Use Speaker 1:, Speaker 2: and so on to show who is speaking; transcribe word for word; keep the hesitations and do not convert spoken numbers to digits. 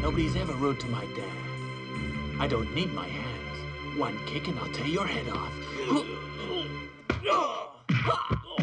Speaker 1: Nobody's ever rude to my dad. I don't need my hands. One kick and I'll tear your head off.